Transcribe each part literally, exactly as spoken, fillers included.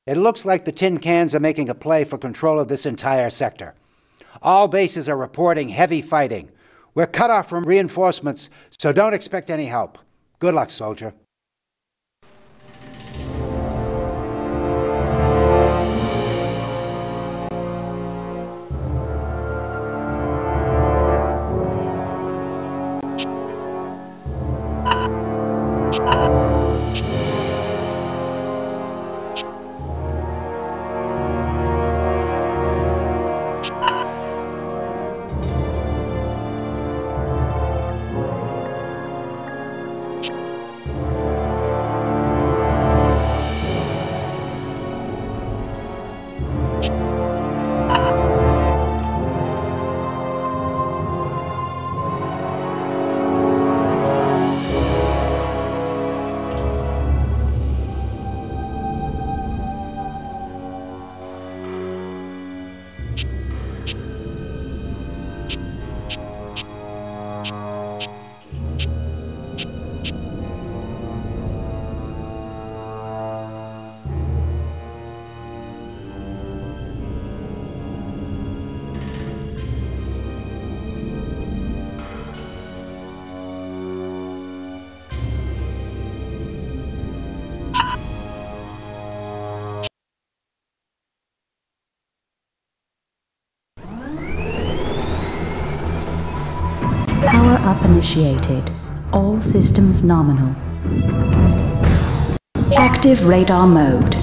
It looks like the tin cans are making a play for control of this entire sector. All bases are reporting heavy fighting. We're cut off from reinforcements, so don't expect any help. Good luck, soldier. Power up initiated. All systems nominal. Active radar mode.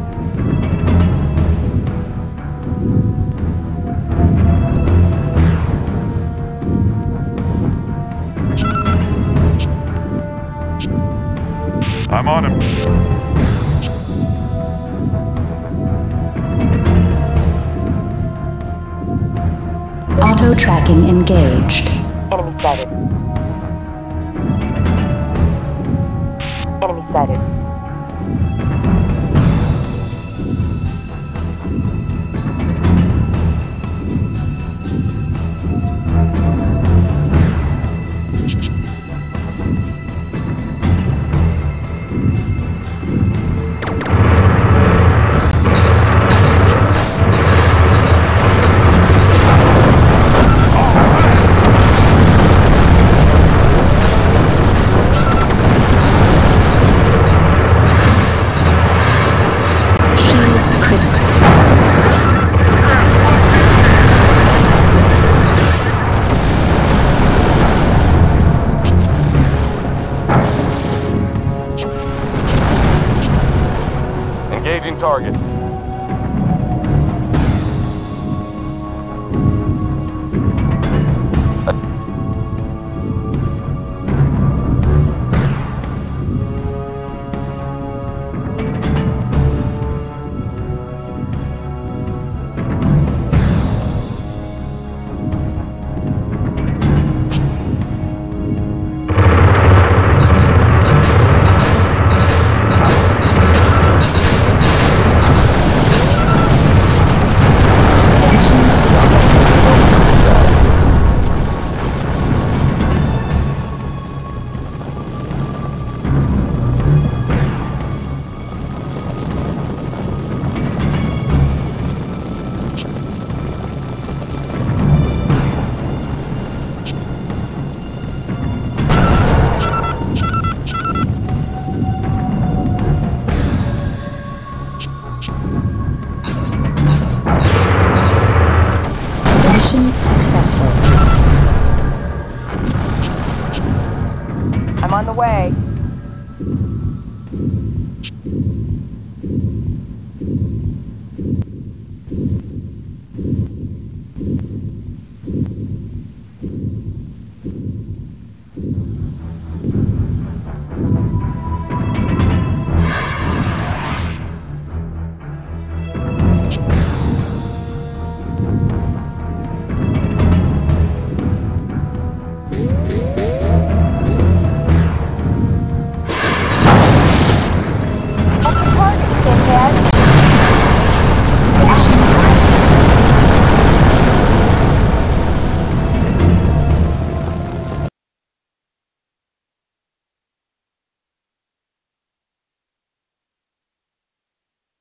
I'm on him. Auto tracking engaged. Enemy sighted. Enemy sighted. Engaging target. Mission successful. I'm on the way.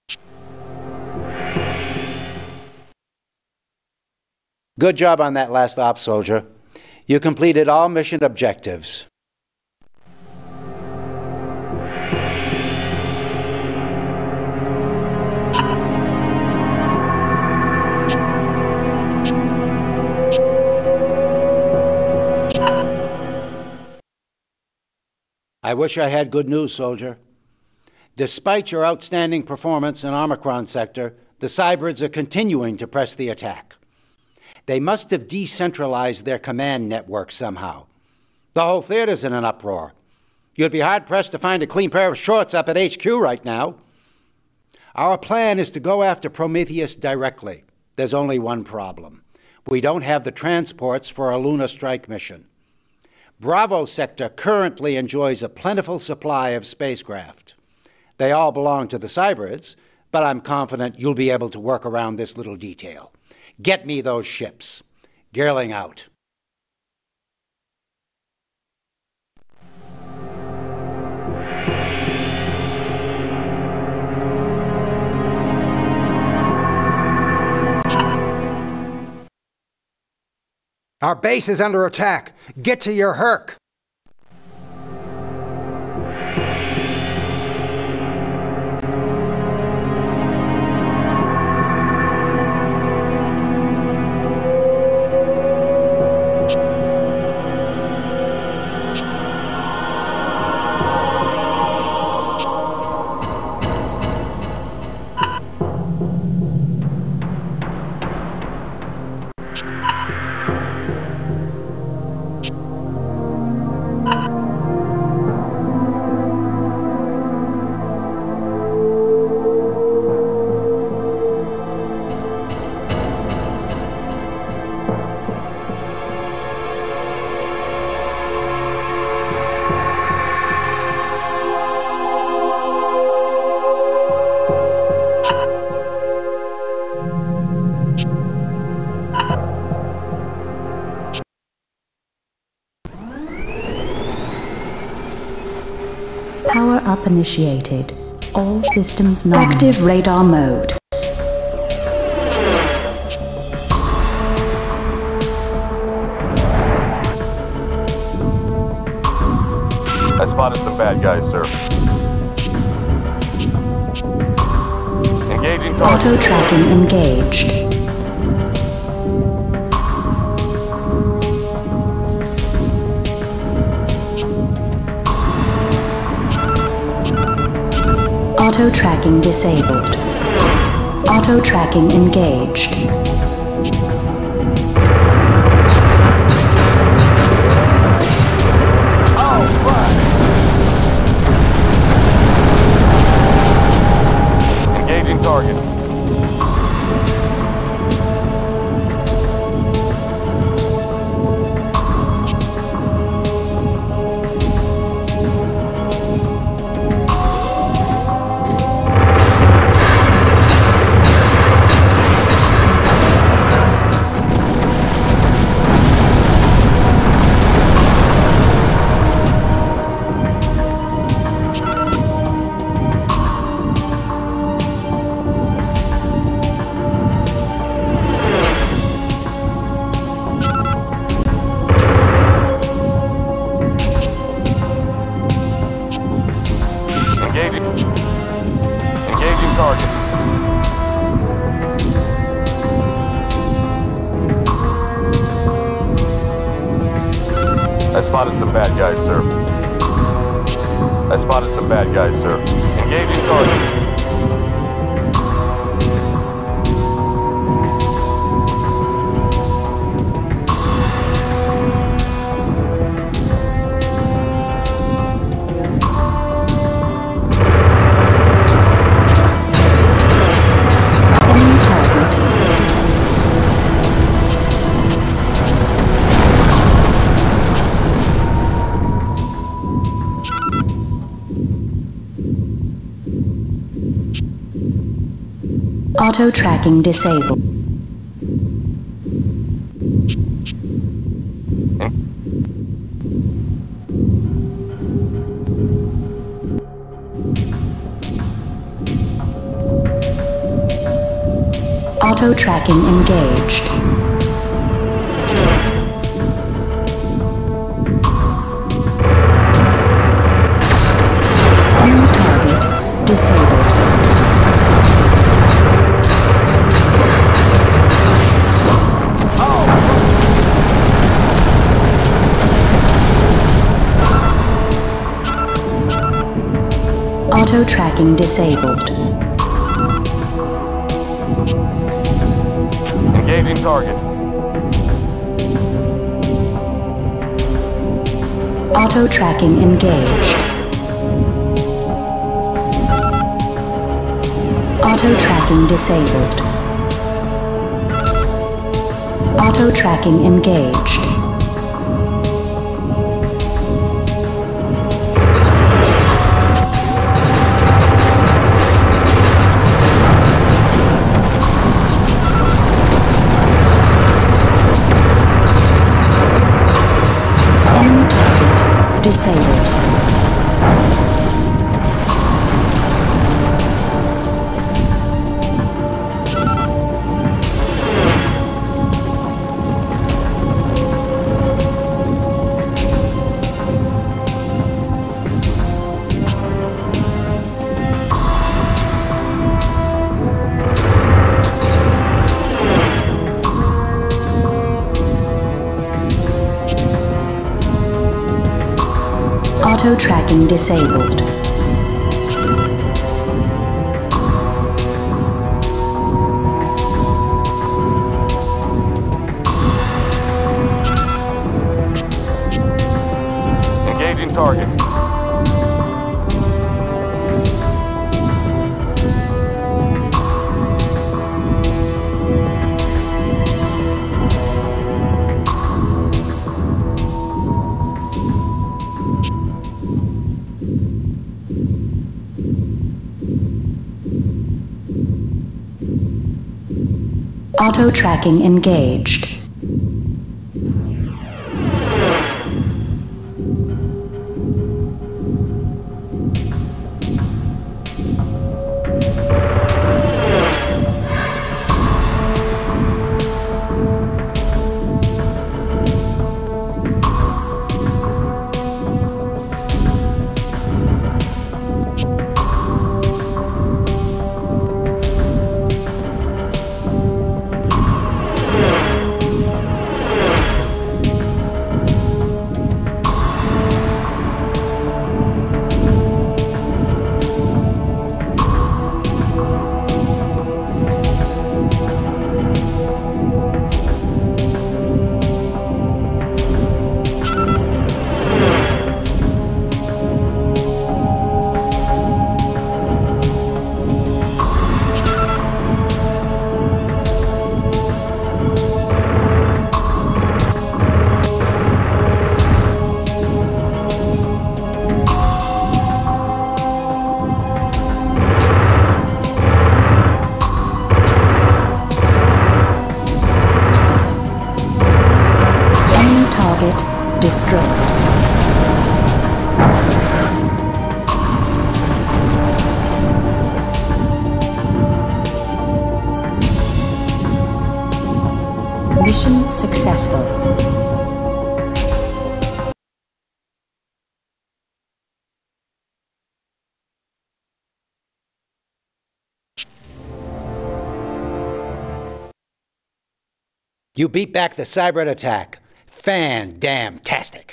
Good job on that last op, soldier. You completed all mission objectives. I wish I had good news, soldier. Despite your outstanding performance in Omicron Sector, the Cybrids are continuing to press the attack. They must have decentralized their command network somehow. The whole theater's in an uproar. You'd be hard-pressed to find a clean pair of shorts up at H Q right now. Our plan is to go after Prometheus directly. There's only one problem. We don't have the transports for a lunar strike mission. Bravo Sector currently enjoys a plentiful supply of spacecraft. They all belong to the Cybrids, but I'm confident you'll be able to work around this little detail. Get me those ships. Girling out. Our base is under attack. Get to your Herc. Power up initiated. All systems nominal. Active radar mode. I spotted some bad guys, sir. Engaging target. Auto tracking engaged. Auto tracking disabled. Auto tracking engaged. Engaging target. Engaging. Engaging target. I spotted some bad guys, sir. I spotted some bad guys, sir. Engaging target. Auto tracking disabled. Auto tracking engaged. New target disabled. Auto tracking disabled. Engaging target. Auto tracking engaged. Auto tracking disabled. Auto tracking engaged. Enemy target disabled. Auto tracking disabled. Engaging target. Auto tracking engaged. Destroyed. Mission successful. You beat back the Cybrid attack. Fan-damn-tastic.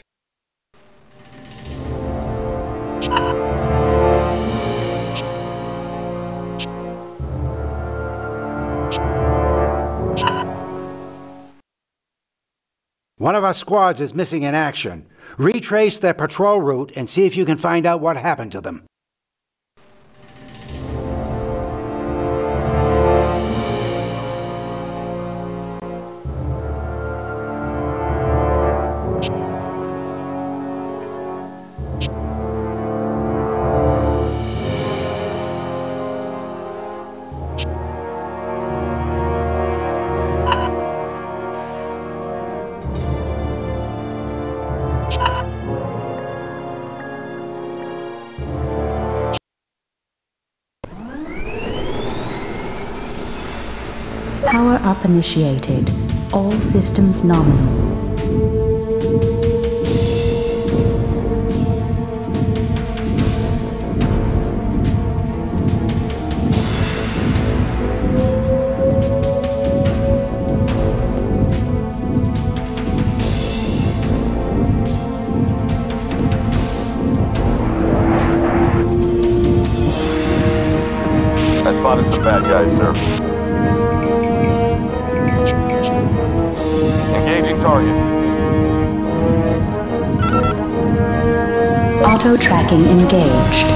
One of our squads is missing in action. Retrace their patrol route and see if you can find out what happened to them. Power-up initiated. All systems nominal. I spotted some bad guys, sir. Engaging target. Auto tracking engaged.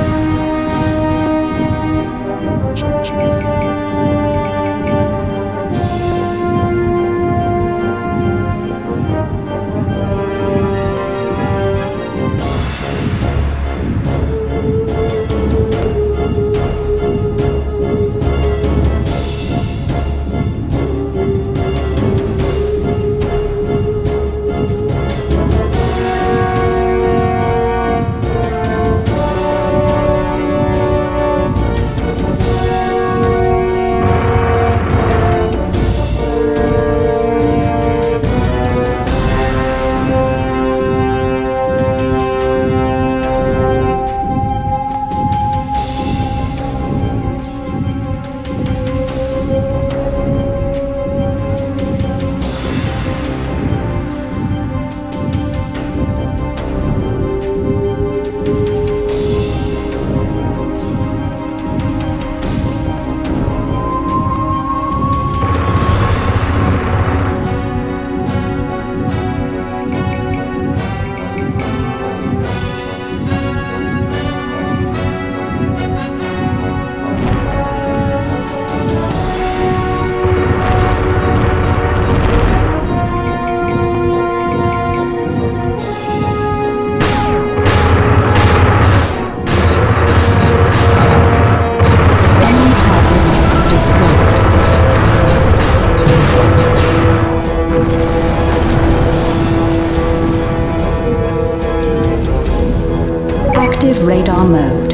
Active radar mode.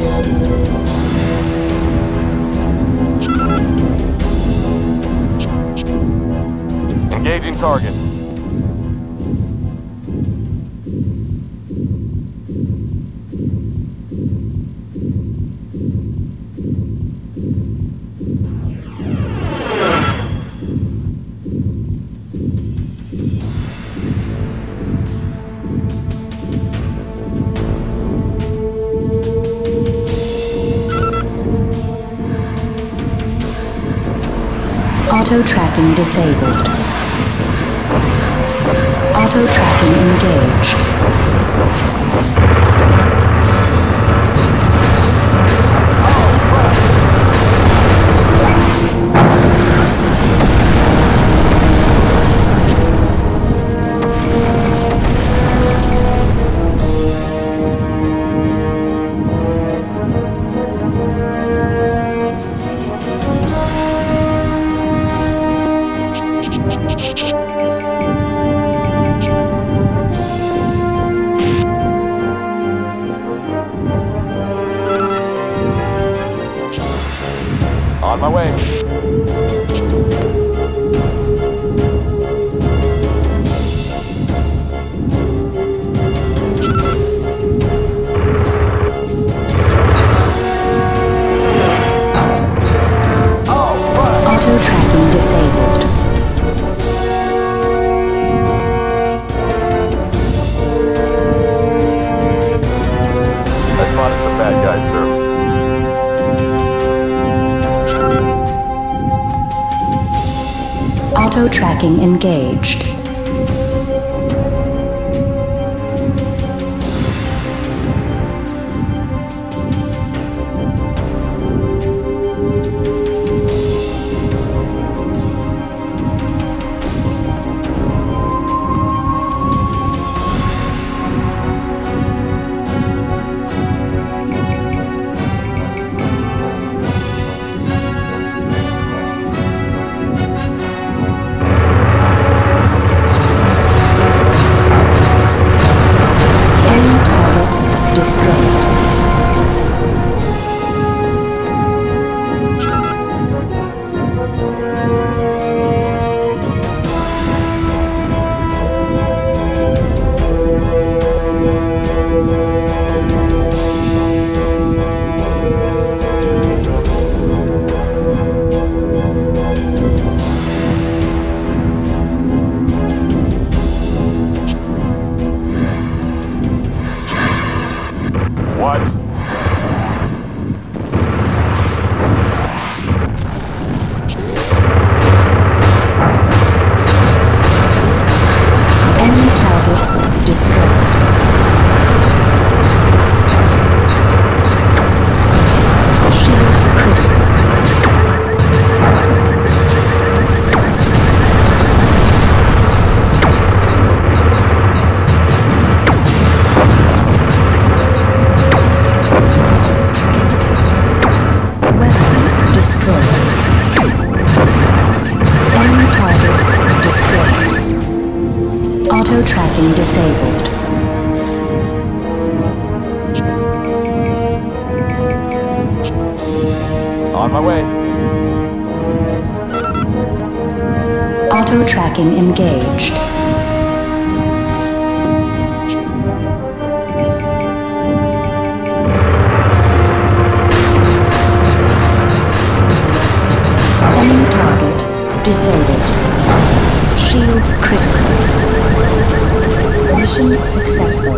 Engaging target. Auto tracking disabled. Auto tracking engaged. On my way. Auto tracking disabled. I spotted some bad guys, sir. Auto tracking engaged. system disabled. On my way. Auto tracking engaged. Enemy target disabled. Shields critical. Mission successful.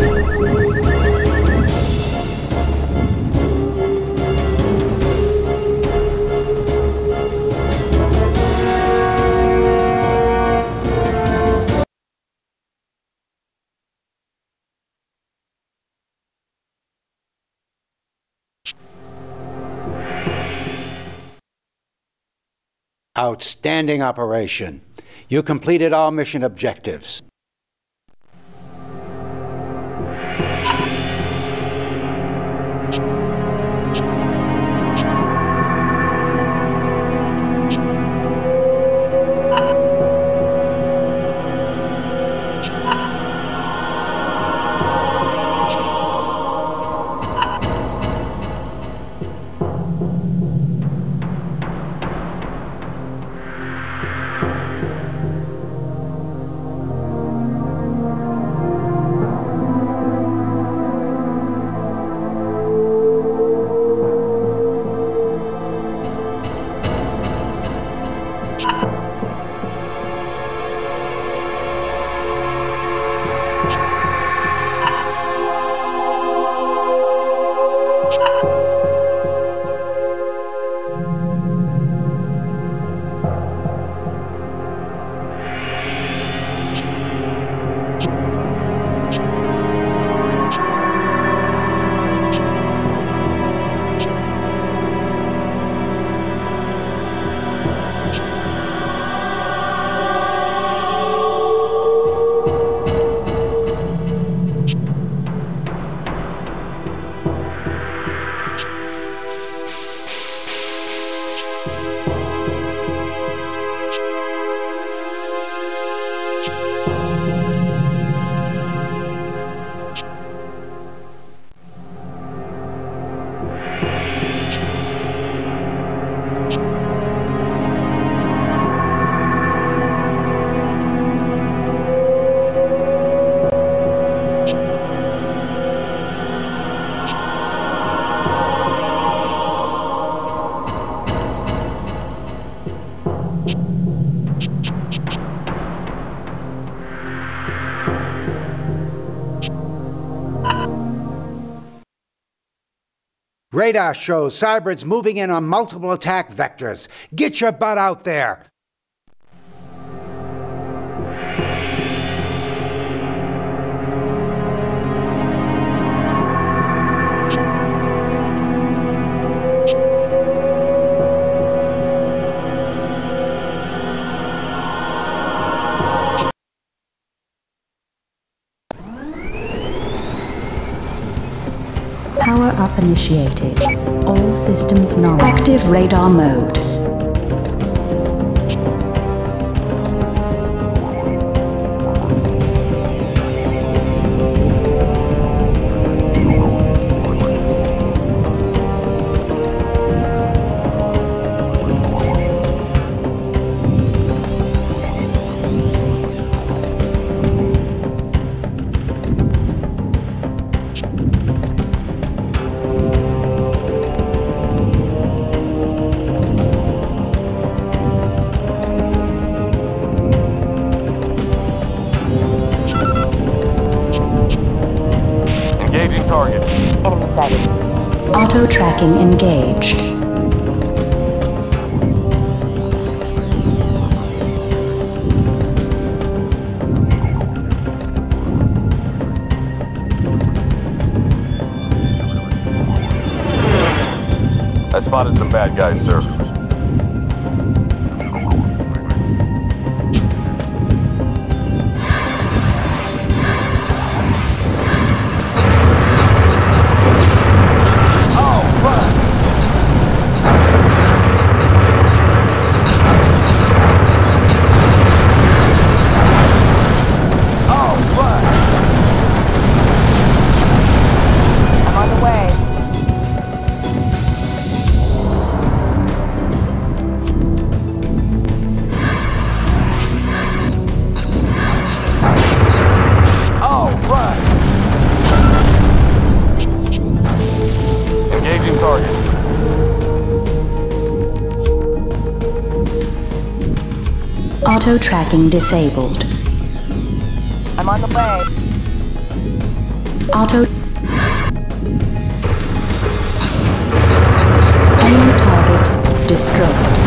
Outstanding operation. You completed all mission objectives. Radar shows Cyberds moving in on multiple attack vectors. Get your butt out there! Power up initiated. All systems nominal. Active radar mode. Target. Enemy sighted. Auto tracking engaged. I spotted some bad guys, sir. Blood. Engaging target. Auto tracking disabled. I'm on the way. Auto. Enemy target destroyed.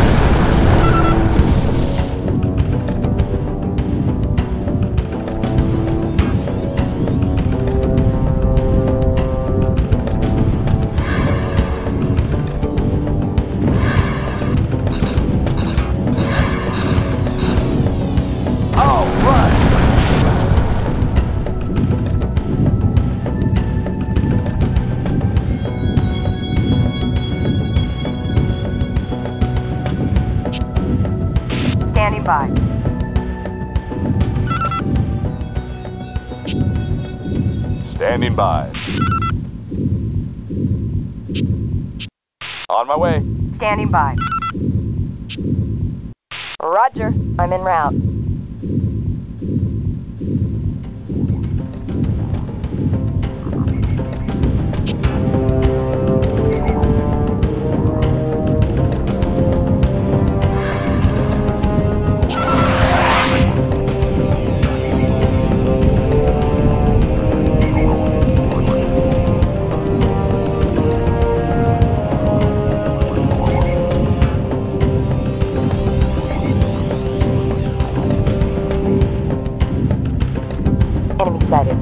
Standing by. Standing by. On my way. Standing by. Roger, I'm en route. Enemy sighted.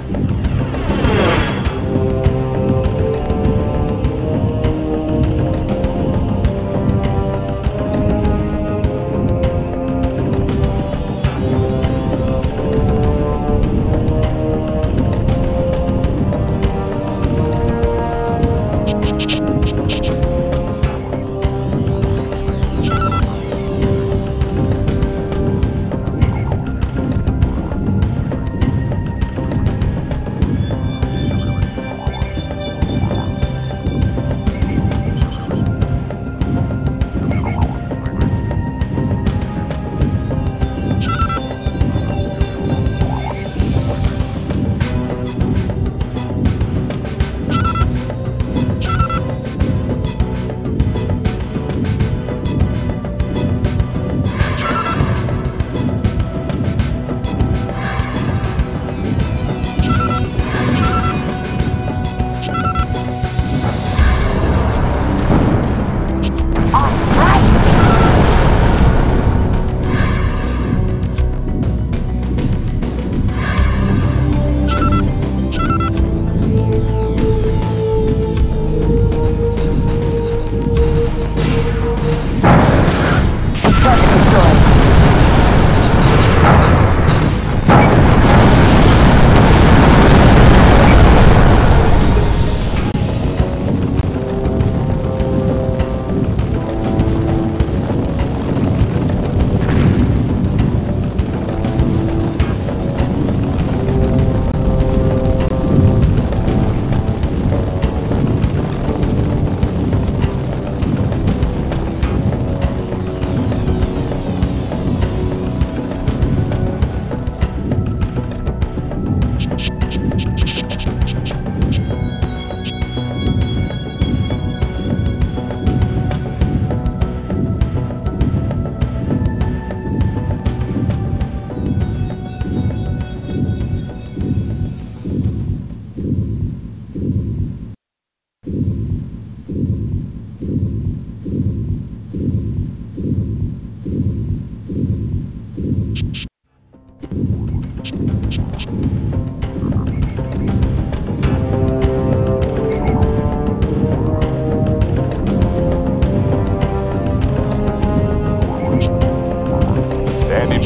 Standing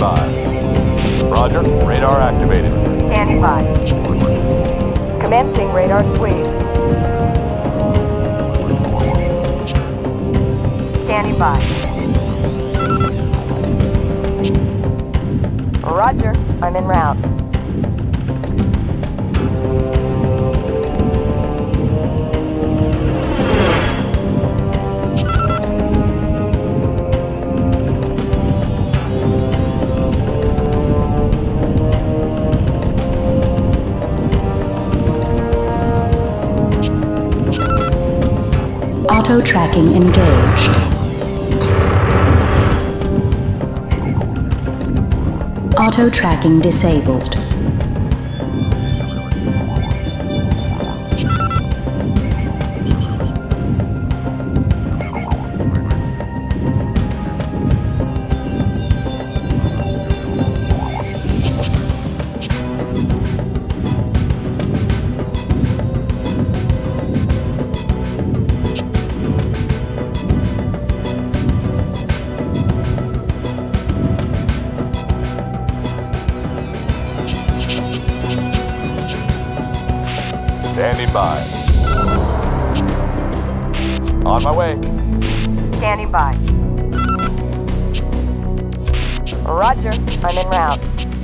by. Roger, radar activated. Standing by. Commencing radar sweep. Standing by. Roger, I'm en route. Auto tracking engaged. Auto tracking disabled. Standing by. On my way. Standing by. Roger, I'm en route.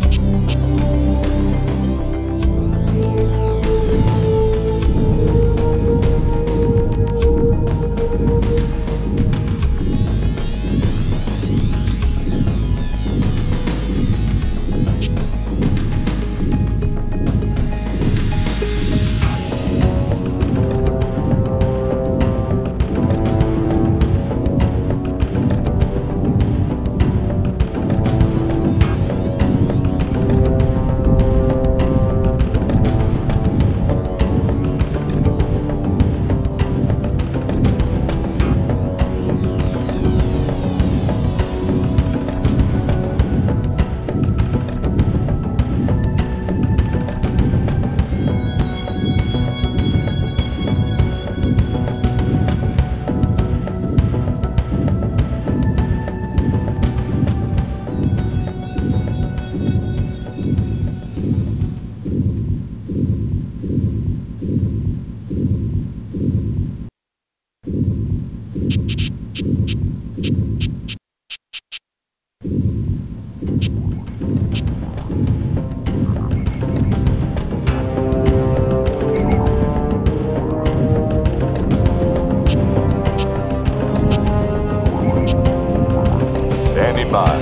Standing by.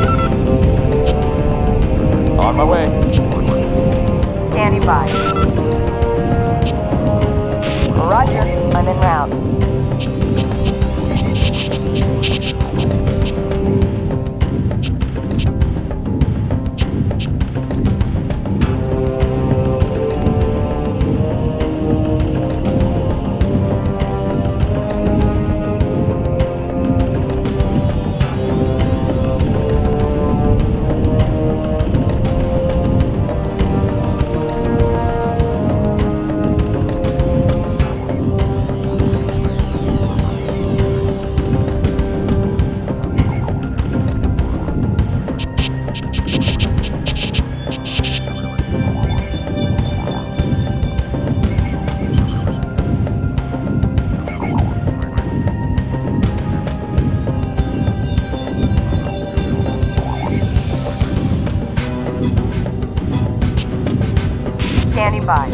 On my way. Standing by. Roger, I'm en route. Standing by.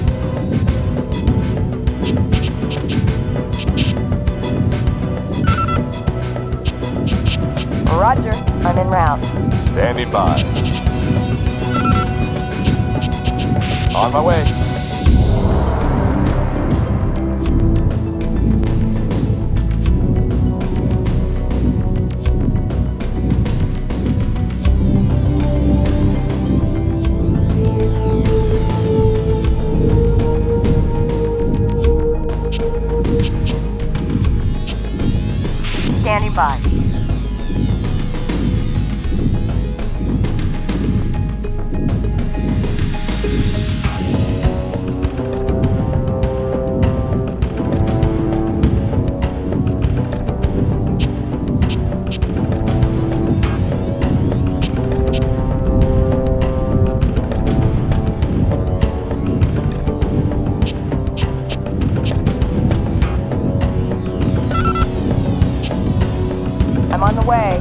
Roger, I'm en route. Standing by. On my way. Standing by. I'm on the way.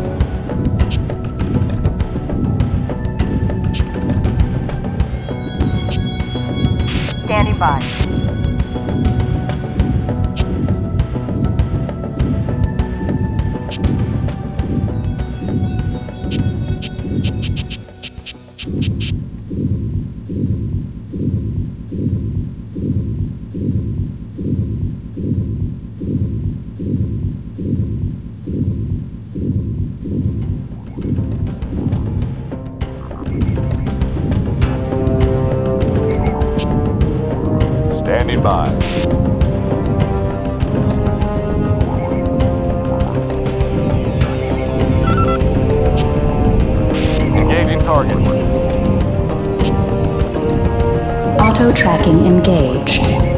Standing by. Geo-tracking engaged.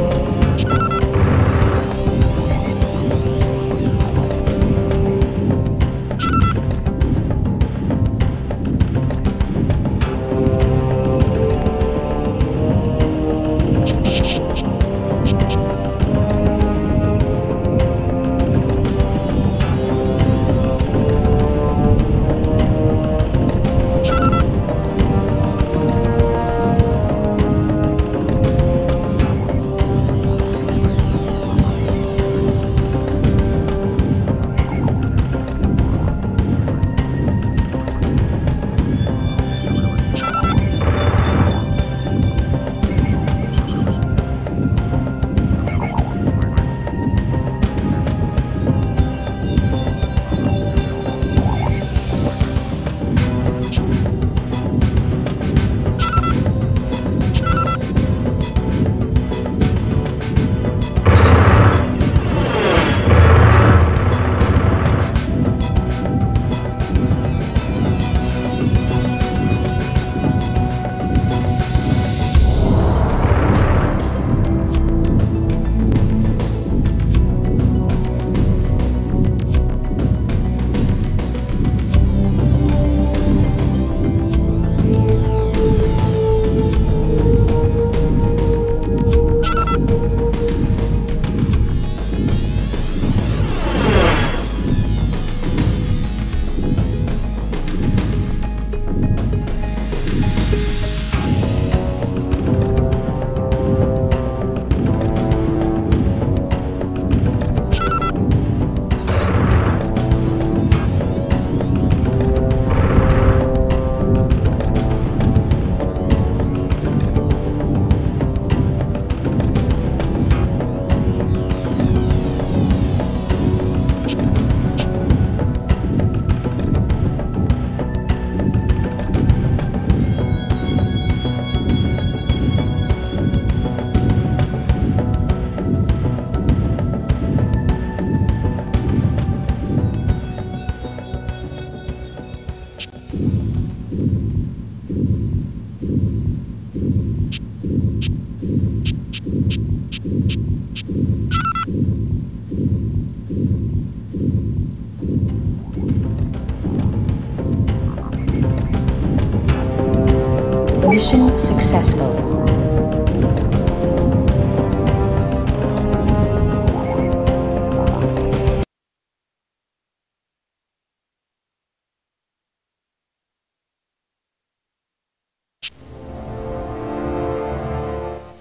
Mission successful.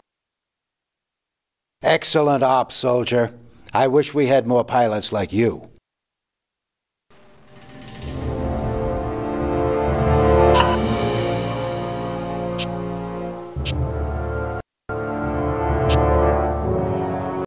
Excellent ops, soldier. I wish we had more pilots like you.